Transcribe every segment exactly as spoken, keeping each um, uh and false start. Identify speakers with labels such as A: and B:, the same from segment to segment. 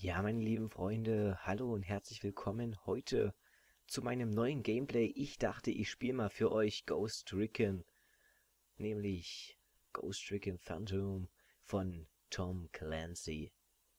A: Ja, meine lieben Freunde, hallo und herzlich willkommen heute zu meinem neuen Gameplay. Ich dachte, ich spiele mal für euch Ghost Recon, nämlich Ghost Recon Phantom von Tom Clancy.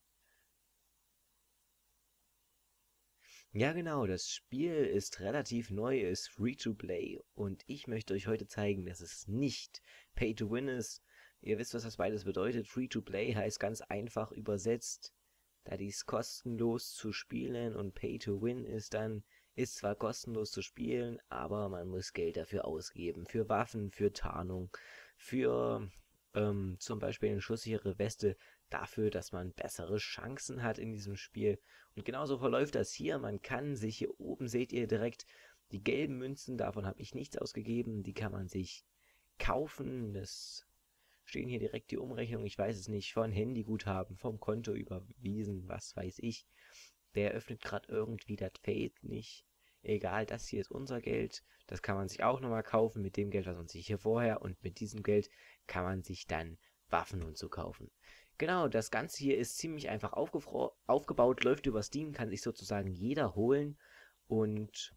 A: Ja genau, das Spiel ist relativ neu, ist Free-to-Play und ich möchte euch heute zeigen, dass es nicht Pay-to-Win ist. Ihr wisst, was das beides bedeutet. Free-to-Play heißt ganz einfach übersetzt, da dies kostenlos zu spielen und Pay-to-Win ist dann, ist zwar kostenlos zu spielen, aber man muss Geld dafür ausgeben. Für Waffen, für Tarnung, für ähm, zum Beispiel eine schusssichere Weste, dafür, dass man bessere Chancen hat in diesem Spiel. Und genauso verläuft das hier. Man kann sich hier oben, seht ihr direkt, die gelben Münzen, davon habe ich nichts ausgegeben, die kann man sich kaufen. Das stehen hier direkt die Umrechnung, ich weiß es nicht, von Handyguthaben, vom Konto überwiesen, was weiß ich. Der öffnet gerade irgendwie das Feld nicht. Egal, das hier ist unser Geld. Das kann man sich auch nochmal kaufen mit dem Geld, was man sich hier vorher, und mit diesem Geld kann man sich dann Waffen und so kaufen. Genau, das Ganze hier ist ziemlich einfach aufgebaut, läuft über Steam, kann sich sozusagen jeder holen. Und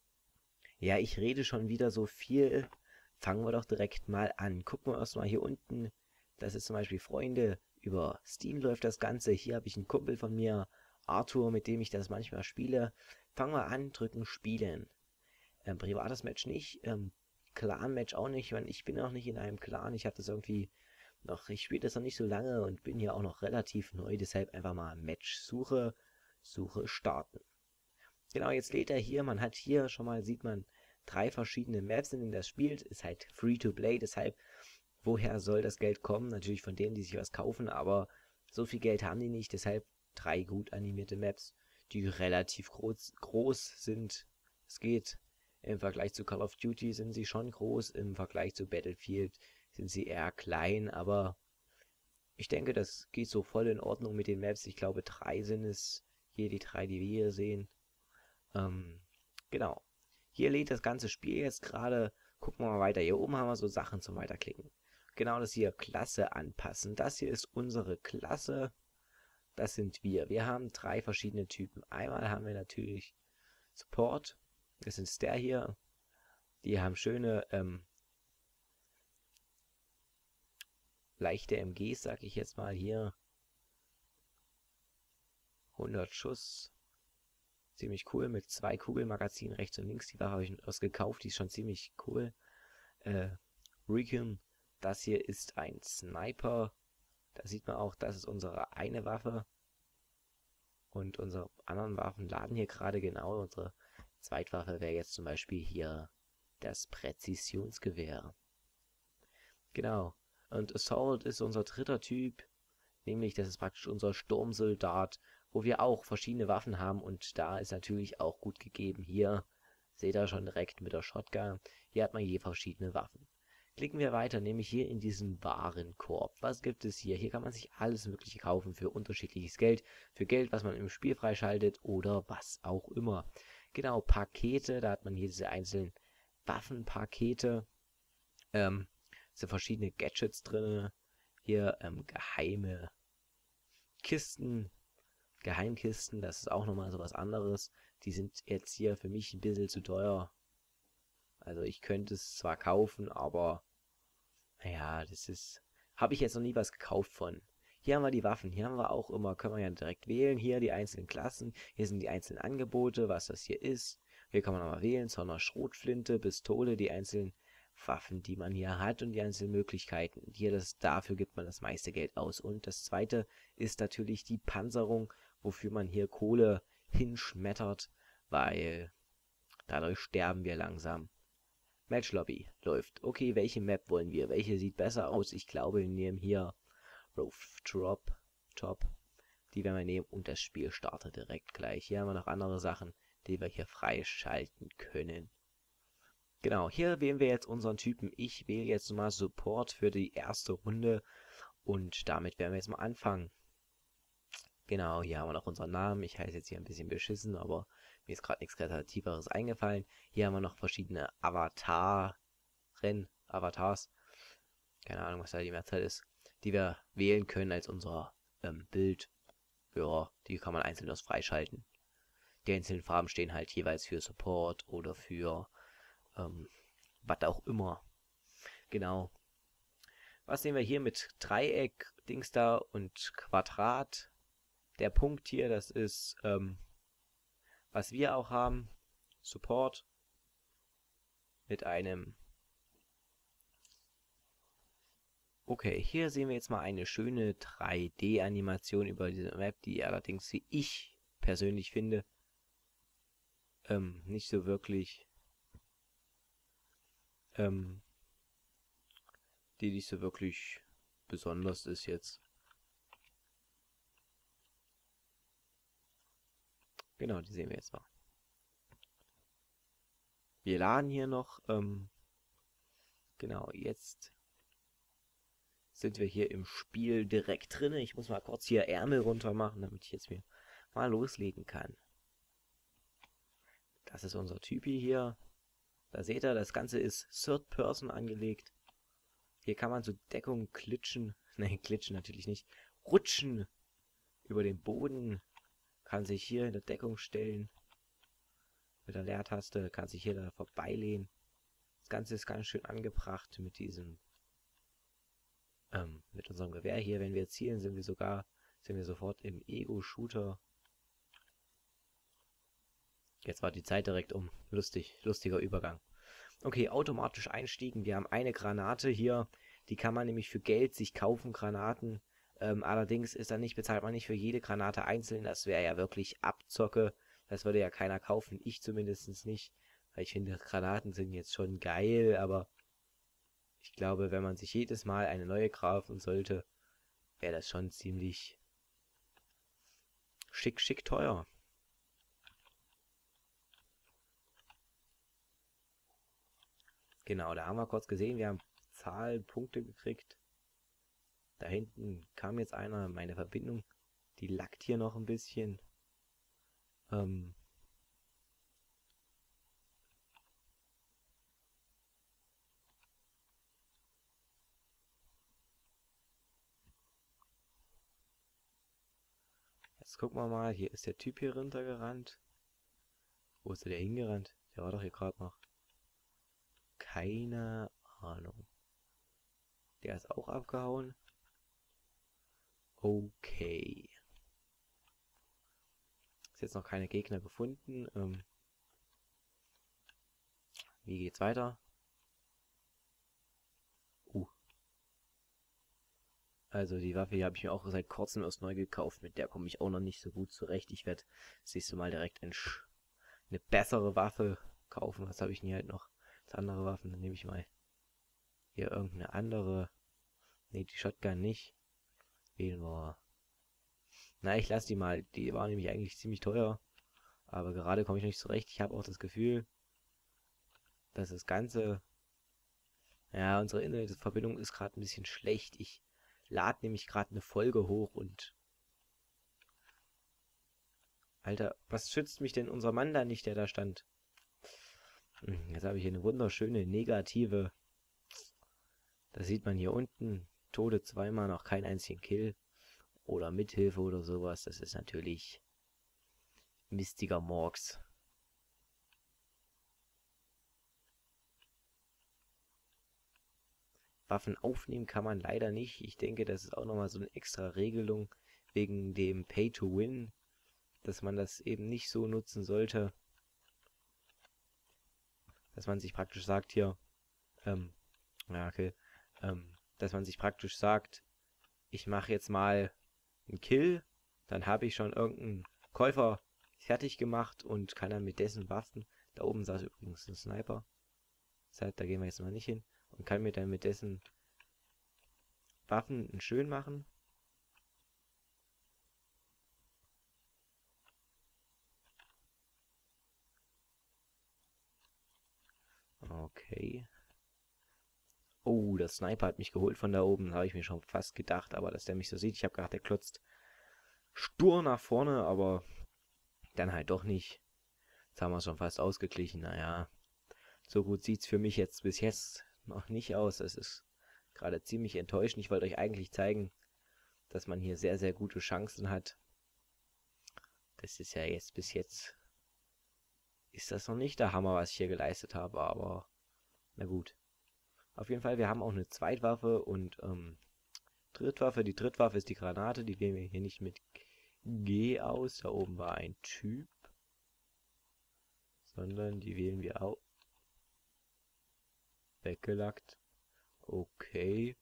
A: ja, ich rede schon wieder so viel. Fangen wir doch direkt mal an. Gucken wir erstmal hier unten. Das ist zum Beispiel Freunde. Über Steam läuft das Ganze. Hier habe ich einen Kumpel von mir, Arthur, mit dem ich das manchmal spiele. Fangen wir an, drücken Spielen. Ähm, privates Match nicht, ähm, Clan-Match auch nicht, weil ich bin auch nicht in einem Clan. Ich habe das irgendwie noch, ich spiele das noch nicht so lange und bin ja auch noch relativ neu, deshalb einfach mal Match suche, Suche starten. Genau, jetzt lädt er hier, man hat hier schon mal, sieht man, drei verschiedene Maps, in denen das spielt, ist halt free to play, deshalb, woher soll das Geld kommen? Natürlich von denen, die sich was kaufen, aber so viel Geld haben die nicht, deshalb drei gut animierte Maps, die relativ groß, groß sind. Es geht, im Vergleich zu Call of Duty sind sie schon groß, im Vergleich zu Battlefield sind sie eher klein, aber ich denke, das geht so voll in Ordnung mit den Maps. Ich glaube, drei sind es, hier die drei, die wir hier sehen. Ähm, genau. Hier lädt das ganze Spiel jetzt gerade. Gucken wir mal weiter. Hier oben haben wir so Sachen zum Weiterklicken. Genau, das hier Klasse anpassen. Das hier ist unsere Klasse. Das sind wir. Wir haben drei verschiedene Typen. Einmal haben wir natürlich Support. Das ist der hier. Die haben schöne, ähm, leichte M Gs, sag ich jetzt mal hier. hundert Schuss. Ziemlich cool mit zwei Kugelmagazinen rechts und links. Die Waffe habe ich erst gekauft, die ist schon ziemlich cool. Äh, Recon, das hier ist ein Sniper. Da sieht man auch, das ist unsere eine Waffe. Und unsere anderen Waffen laden hier gerade genau. Unsere Zweitwaffe wäre jetzt zum Beispiel hier das Präzisionsgewehr. Genau. Und Assault ist unser dritter Typ. Nämlich, das ist praktisch unser Sturmsoldat, wo wir auch verschiedene Waffen haben und da ist natürlich auch gut gegeben. Hier seht ihr schon direkt mit der Shotgun. Hier hat man je verschiedene Waffen. Klicken wir weiter, nämlich hier in diesem Warenkorb. Was gibt es hier? Hier kann man sich alles Mögliche kaufen für unterschiedliches Geld. Für Geld, was man im Spiel freischaltet oder was auch immer. Genau, Pakete, da hat man hier diese einzelnen Waffenpakete. Ähm, sind verschiedene Gadgets drin. Hier ähm, geheime Kisten, Geheimkisten, das ist auch nochmal so was anderes. Die sind jetzt hier für mich ein bisschen zu teuer. Also ich könnte es zwar kaufen, aber naja, das ist, habe ich jetzt noch nie was gekauft von. Hier haben wir die Waffen, hier haben wir auch immer, können wir ja direkt wählen, hier die einzelnen Klassen, hier sind die einzelnen Angebote, was das hier ist. Hier kann man nochmal wählen, von einer Schrotflinte, Pistole, die einzelnen Waffen, die man hier hat und die einzelnen Möglichkeiten. Hier, das, dafür gibt man das meiste Geld aus. Und das zweite ist natürlich die Panzerung, wofür man hier Kohle hinschmettert, weil dadurch sterben wir langsam. Matchlobby läuft. Okay, welche Map wollen wir? Welche sieht besser aus? Ich glaube, wir nehmen hier Rooftop. Top. Die werden wir nehmen und das Spiel startet direkt gleich. Hier haben wir noch andere Sachen, die wir hier freischalten können. Genau, hier wählen wir jetzt unseren Typen. Ich wähle jetzt mal Support für die erste Runde und damit werden wir jetzt mal anfangen. Genau, hier haben wir noch unseren Namen. Ich heiße jetzt hier ein bisschen beschissen, aber mir ist gerade nichts Kreativeres eingefallen. Hier haben wir noch verschiedene Avataren, Avatars, keine Ahnung, was da die Mehrzahl ist, die wir wählen können als unser ähm, Bild. ja, die kann man einzeln aus freischalten. Die einzelnen Farben stehen halt jeweils für Support oder für ähm, was auch immer. Genau. Was sehen wir hier mit Dreieck, Dings da und Quadrat? Der Punkt hier, das ist, ähm, was wir auch haben, Support mit einem. Okay, hier sehen wir jetzt mal eine schöne drei D-Animation über diese Map, die allerdings, wie ich persönlich finde, ähm, nicht so wirklich, ähm, die nicht so wirklich besonders ist jetzt. Genau, die sehen wir jetzt mal. Wir laden hier noch, ähm, genau, jetzt sind wir hier im Spiel direkt drin. Ich muss mal kurz hier Ärmel runter machen, damit ich jetzt mir mal loslegen kann. Das ist unser Typi hier. Da seht ihr, das Ganze ist Third Person angelegt. Hier kann man zur Deckung klitschen. Nein, klitschen natürlich nicht. Rutschen über den Boden. Kann sich hier in der Deckung stellen. Mit der Leertaste kann sich hier da vorbeilehnen. Das Ganze ist ganz schön angebracht mit diesem, ähm, mit unserem Gewehr hier. Wenn wir zielen, sind wir sogar, sind wir sofort im Ego-Shooter. Jetzt war die Zeit direkt um. Lustig, lustiger Übergang. Okay, automatisch einstiegen. Wir haben eine Granate hier. Die kann man nämlich für Geld sich kaufen, Granaten. Ähm, allerdings ist dann nicht, bezahlt man nicht für jede Granate einzeln. Das wäre ja wirklich Abzocke. Das würde ja keiner kaufen. Ich zumindest nicht. Weil ich finde, Granaten sind jetzt schon geil, aber ich glaube, wenn man sich jedes Mal eine neue kaufen sollte, wäre das schon ziemlich schick, schick teuer. Genau, da haben wir kurz gesehen, wir haben Zahlenpunkte gekriegt. Da hinten kam jetzt einer, meine Verbindung, die lackt hier noch ein bisschen. Ähm Jetzt gucken wir mal, hier ist der Typ hier runtergerannt. Wo ist der hingerannt? Der war doch hier gerade noch. Keine Ahnung. Der ist auch abgehauen. Okay. Ist jetzt noch keine Gegner gefunden. Ähm Wie geht's weiter? Uh. Also die Waffe hier habe ich mir auch seit kurzem erst neu gekauft. Mit der komme ich auch noch nicht so gut zurecht. Ich werde das nächste Mal direkt ein eine bessere Waffe kaufen. Was habe ich denn hier halt noch? Das andere Waffen, dann nehme ich mal hier irgendeine andere. Ne, die Shotgun nicht. Wählen wir. Na, ich lasse die mal. Die war nämlich eigentlich ziemlich teuer. Aber gerade komme ich noch nicht zurecht. Ich habe auch das Gefühl, dass das Ganze... Ja, unsere Internetverbindung ist gerade ein bisschen schlecht. Ich lade nämlich gerade eine Folge hoch und... Alter, was schützt mich denn unser Mann da nicht, der da stand? Jetzt habe ich hier eine wunderschöne negative. Das sieht man hier unten. Tode zweimal, noch kein einzigen Kill. Oder Mithilfe oder sowas. Das ist natürlich mistiger Murks. Waffen aufnehmen kann man leider nicht. Ich denke, das ist auch nochmal so eine extra Regelung wegen dem Pay-to-Win, dass man das eben nicht so nutzen sollte. Dass man sich praktisch sagt hier, ähm, ja, okay, ähm, dass man sich praktisch sagt, ich mache jetzt mal einen Kill, dann habe ich schon irgendeinen Käufer fertig gemacht und kann dann mit dessen Waffen, da oben saß übrigens ein Sniper, das heißt, da gehen wir jetzt mal nicht hin, und kann mir dann mit dessen Waffen einen schön machen. Okay. Oh, der Sniper hat mich geholt von da oben, habe ich mir schon fast gedacht, aber dass der mich so sieht, ich habe gedacht, der klotzt stur nach vorne, aber dann halt doch nicht. Jetzt haben wir es schon fast ausgeglichen, naja. So gut sieht es für mich jetzt bis jetzt noch nicht aus. Es ist gerade ziemlich enttäuschend. Ich wollte euch eigentlich zeigen, dass man hier sehr, sehr gute Chancen hat. Das ist ja jetzt bis jetzt, ist das noch nicht der Hammer, was ich hier geleistet habe, aber na gut. Auf jeden Fall, wir haben auch eine Zweitwaffe und ähm, Drittwaffe. Die Drittwaffe ist die Granate, die wählen wir hier nicht mit G aus. Da oben war ein Typ. Sondern die wählen wir auch. Weggelackt. Okay.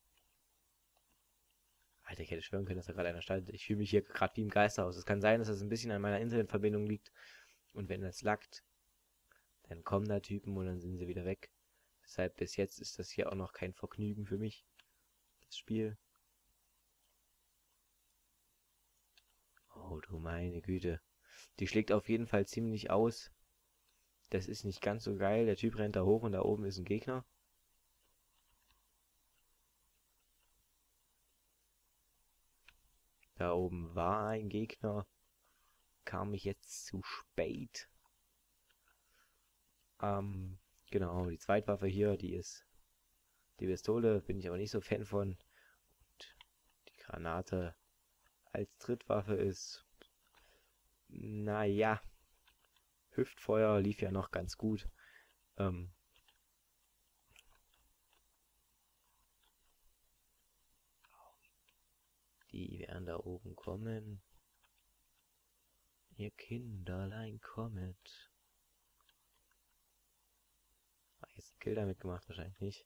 A: Alter, ich hätte schwören können, dass da gerade einer stand. Ich fühle mich hier gerade wie im Geisterhaus. Es kann sein, dass das ein bisschen an meiner Internetverbindung liegt. Und wenn das lackt, dann kommen da Typen und dann sind sie wieder weg. Deshalb bis jetzt ist das hier auch noch kein Vergnügen für mich. Das Spiel. Oh du meine Güte. Die schlägt auf jeden Fall ziemlich aus. Das ist nicht ganz so geil. Der Typ rennt da hoch und da oben ist ein Gegner. Da oben war ein Gegner. Kam ich jetzt zu spät. Ähm, genau, die Zweitwaffe hier, die ist die Pistole, bin ich aber nicht so Fan von. Und die Granate als Drittwaffe ist, naja, Hüftfeuer lief ja noch ganz gut. Ähm, die werden da oben kommen. Ihr Kinderlein kommet. Ah, jetzt ein Kill damit gemacht, wahrscheinlich nicht.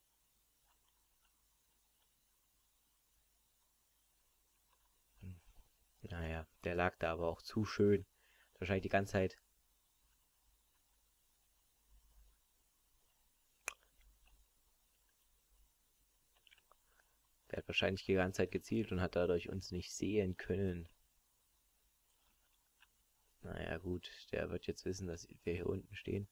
A: Hm. Naja, der lag da aber auch zu schön. Wahrscheinlich die ganze Zeit. Der hat wahrscheinlich die ganze Zeit gezielt und hat dadurch uns nicht sehen können. Naja gut, der wird jetzt wissen, dass wir hier unten stehen.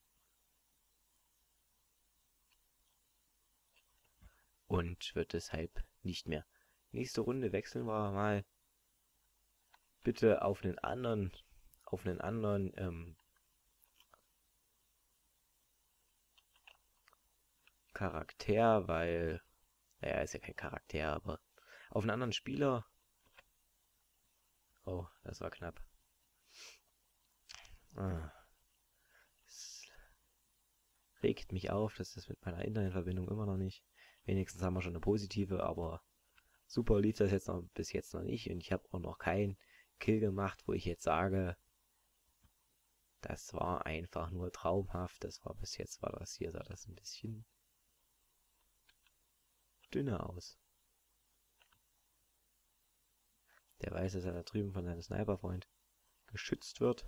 A: Und wird deshalb nicht mehr. Nächste Runde wechseln wir mal bitte auf einen anderen, auf einen anderen, ähm, Charakter, weil, naja, ist ja kein Charakter, aber auf einen anderen Spieler. Oh, das war knapp. Ah, es regt mich auf, dass das mit meiner Internetverbindung immer noch nicht. Wenigstens haben wir schon eine positive, aber super lief das jetzt noch bis jetzt noch nicht und ich habe auch noch keinen Kill gemacht, wo ich jetzt sage, das war einfach nur traumhaft. Das war bis jetzt, war das hier, sah das ein bisschen dünner aus. Der weiß, dass er da drüben von seinem Sniperfreund geschützt wird.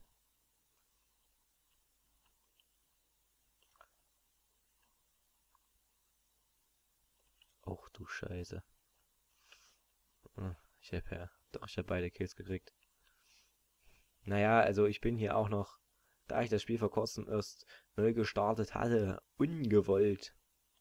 A: Och du Scheiße. Ich habe ja, doch, ich habe beide Kills gekriegt. Naja, also ich bin hier auch noch, da ich das Spiel vor kurzem erst neu gestartet hatte, ungewollt.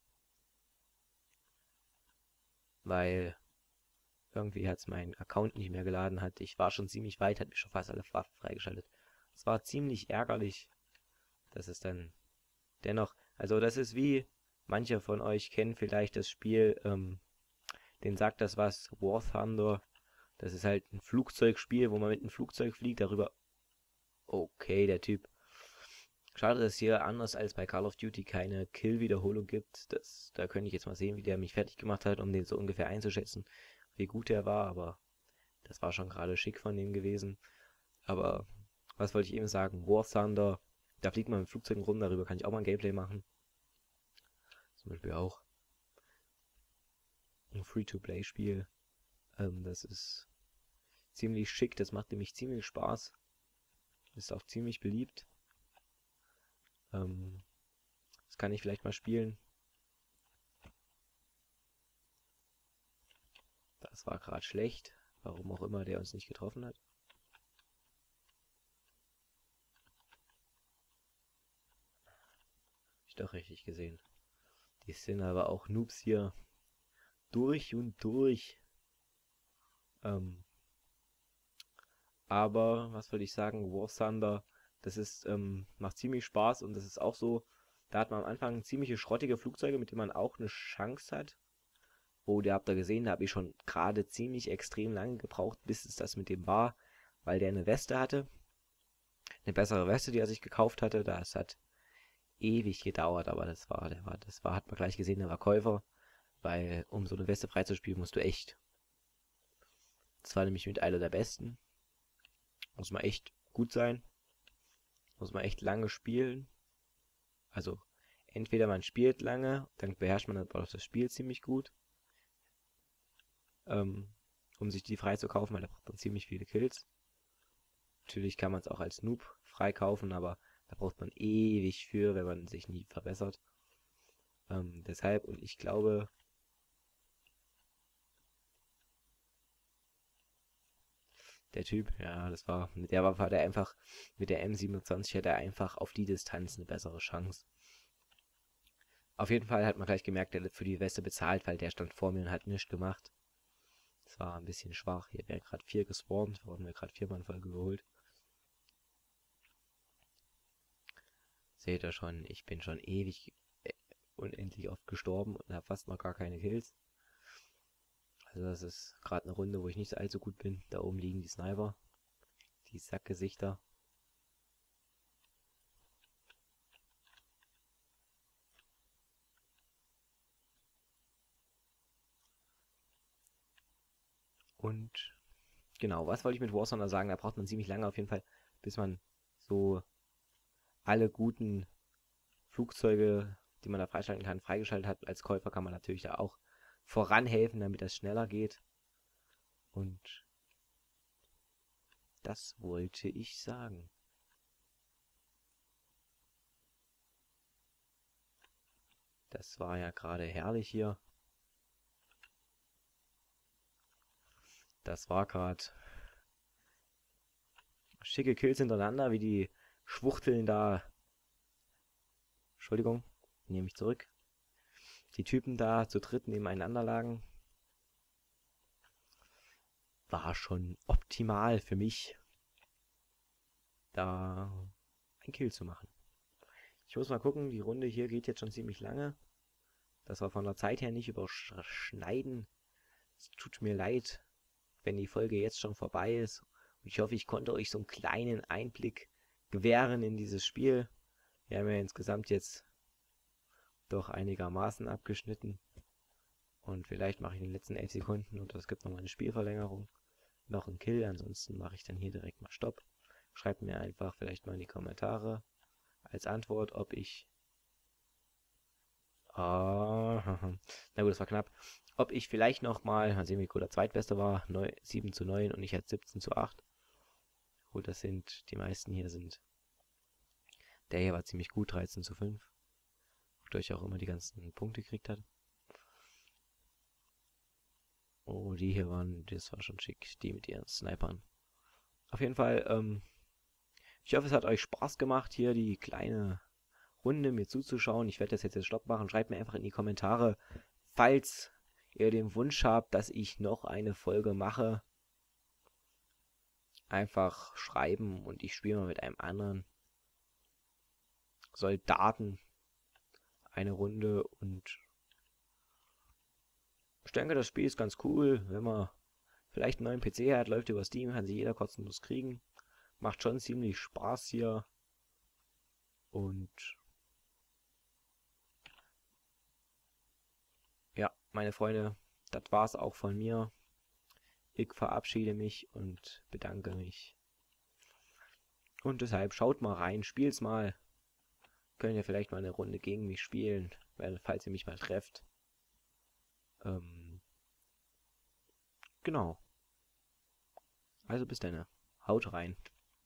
A: Weil irgendwie hat es meinen Account nicht mehr geladen hat. Ich war schon ziemlich weit, hat mir schon fast alle Waffen freigeschaltet. Es war ziemlich ärgerlich, dass es dann dennoch, also das ist wie, manche von euch kennen vielleicht das Spiel, ähm, denen sagt das was, War Thunder. Das ist halt ein Flugzeugspiel, wo man mit einem Flugzeug fliegt, darüber. Okay, der Typ. Schade, dass es hier anders als bei Call of Duty keine Kill-Wiederholung gibt. Das, da könnte ich jetzt mal sehen, wie der mich fertig gemacht hat, um den so ungefähr einzuschätzen, wie gut der war, aber das war schon gerade schick von dem gewesen. Aber was wollte ich eben sagen? War Thunder, da fliegt man mit Flugzeugen rum, darüber kann ich auch mal ein Gameplay machen. Zum Beispiel auch ein Free-to-Play-Spiel. Ähm, das ist ziemlich schick, das macht nämlich ziemlich Spaß. Ist auch ziemlich beliebt. Ähm, das kann ich vielleicht mal spielen. Das war gerade schlecht. Warum auch immer der uns nicht getroffen hat. Hab ich doch richtig gesehen. Die sind aber auch Noobs hier. Durch und durch. Ähm, aber, was würde ich sagen, War Thunder, das ist, ähm, macht ziemlich Spaß und das ist auch so, da hat man am Anfang ziemliche schrottige Flugzeuge, mit denen man auch eine Chance hat. Oh, der habt ihr gesehen, da habe ich schon gerade ziemlich extrem lange gebraucht, bis es das mit dem war, weil der eine Weste hatte. eine bessere Weste, die er sich gekauft hatte. Das hat ewig gedauert, aber das war, der war, das war, hat man gleich gesehen, der war Käufer, weil um so eine Weste freizuspielen, musst du echt, das war nämlich mit einer der besten, muss man echt gut sein, muss man echt lange spielen, also entweder man spielt lange, dann beherrscht man aber auch das Spiel ziemlich gut, ähm, um sich die frei zu kaufen, weil da braucht man ziemlich viele Kills. Natürlich kann man es auch als Noob freikaufen, aber da braucht man ewig für, wenn man sich nie verbessert. Ähm, deshalb, und ich glaube, der Typ, ja, das war, mit der war der einfach, mit der M siebenundzwanzig hat er einfach auf die Distanz eine bessere Chance. Auf jeden Fall hat man gleich gemerkt, der hat für die Weste bezahlt, weil der stand vor mir und hat nichts gemacht. Das war ein bisschen schwach. Hier wären gerade vier gespawnt, wurden wir gerade viermal in Folge geholt. Seht ihr schon, ich bin schon ewig äh, unendlich oft gestorben und habe fast noch gar keine Kills. Also das ist gerade eine Runde, wo ich nicht allzu gut bin. Da oben liegen die Sniper, die Sackgesichter. Und genau, was wollte ich mit Warzone sagen? Da braucht man ziemlich lange auf jeden Fall, bis man so alle guten Flugzeuge, die man da freischalten kann, freigeschaltet hat. Als Käufer kann man natürlich da auch voranhelfen, damit das schneller geht. Und das wollte ich sagen. Das war ja gerade herrlich hier. Das war gerade schicke Kills hintereinander, wie die Schwuchteln da. Entschuldigung, nehme ich zurück. Die Typen da zu dritt nebeneinander lagen. War schon optimal für mich, da ein Kill zu machen. Ich muss mal gucken, die Runde hier geht jetzt schon ziemlich lange. Das war von der Zeit her nicht überschneiden. Es tut mir leid, wenn die Folge jetzt schon vorbei ist. Und ich hoffe, ich konnte euch so einen kleinen Einblick gewähren in dieses Spiel. Wir haben ja insgesamt jetzt doch einigermaßen abgeschnitten. Und vielleicht mache ich in den letzten elf Sekunden oder es gibt nochmal eine Spielverlängerung. Noch ein Kill, ansonsten mache ich dann hier direkt mal Stopp. Schreibt mir einfach vielleicht mal in die Kommentare als Antwort, ob ich... Oh, na gut, das war knapp. Ob ich vielleicht nochmal, mal sehen, wie gut der Zweitbeste war, sieben zu neun und ich hatte siebzehn zu acht. Gut, das sind, die meisten hier sind... Der hier war ziemlich gut, dreizehn zu fünf. Wodurch auch immer die ganzen Punkte gekriegt hat. Oh, die hier waren, das war schon schick, die mit ihren Snipern. Auf jeden Fall, ähm, ich hoffe, es hat euch Spaß gemacht, hier die kleine Runde mir zuzuschauen. Ich werde das jetzt jetzt Stopp machen. Schreibt mir einfach in die Kommentare, falls ihr den Wunsch habt, dass ich noch eine Folge mache. Einfach schreiben und ich spiele mal mit einem anderen Soldaten eine Runde und ich denke, das Spiel ist ganz cool, wenn man vielleicht einen neuen P C hat, läuft über Steam, kann sich jeder kostenlos kriegen. Macht schon ziemlich Spaß hier. Und ja, meine Freunde, das war's auch von mir. Ich verabschiede mich und bedanke mich. Und deshalb schaut mal rein, spielt's mal. Könnt ihr vielleicht mal eine Runde gegen mich spielen, weil, falls ihr mich mal trefft. Ähm, genau. Also bis dann. Haut rein.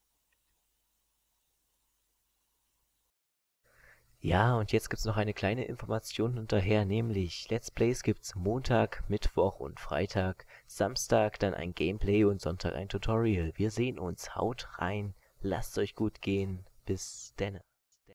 A: Ja, und jetzt gibt's noch eine kleine Information hinterher, nämlich Let's Plays gibt's Montag, Mittwoch und Freitag, Samstag dann ein Gameplay und Sonntag ein Tutorial. Wir sehen uns, haut rein, lasst euch gut gehen, bis denne.